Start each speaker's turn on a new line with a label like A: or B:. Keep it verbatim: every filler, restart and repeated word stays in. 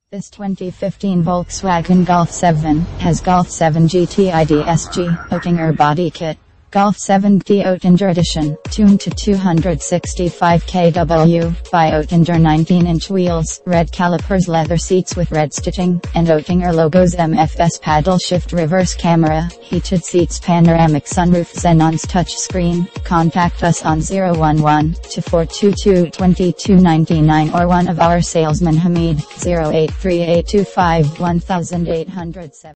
A: This twenty fifteen Volkswagen Golf seven has Golf seven G T I D S G Oettinger body kit. Golf seven T Oettinger edition, tuned to two hundred sixty-five kilowatts by Oettinger nineteen inch wheels, red calipers, leather seats with red stitching, and Oettinger logos. M F S paddle shift reverse camera, heated seats, panoramic sunroof, Xenon's touchscreen. Contact us on zero one one, two four two two, two two nine nine or one of our salesmen Hamid, zero eight three eight two five one eight zero seven.